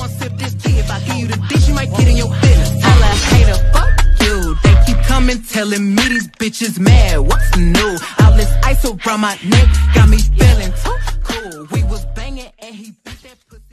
sip this tea. If I give you the dish, you might get in your feelings. Tell a hater, fuck you. They keep coming, telling me these bitches mad. What's new? All this ice around my neck got me feeling too cool. We was banging and he beat that.